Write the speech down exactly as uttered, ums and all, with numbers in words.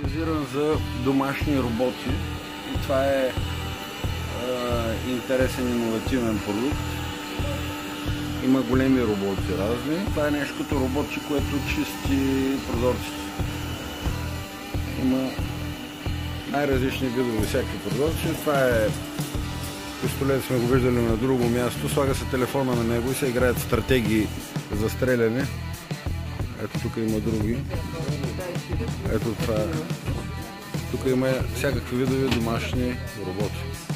специализиран за домашни роботи и това е, е интересен иновативен продукт. Има големи роботи разни. Това е нещо като роботче, което чисти прозорците. Има най-различни видове всякакви прозорци. Това е пистолет, сме го виждали на друго място. Слага се телефона на него и се играят стратегии за стреляне. Ето тук има други. Ето това. Тук има всякакви видове домашни роботи.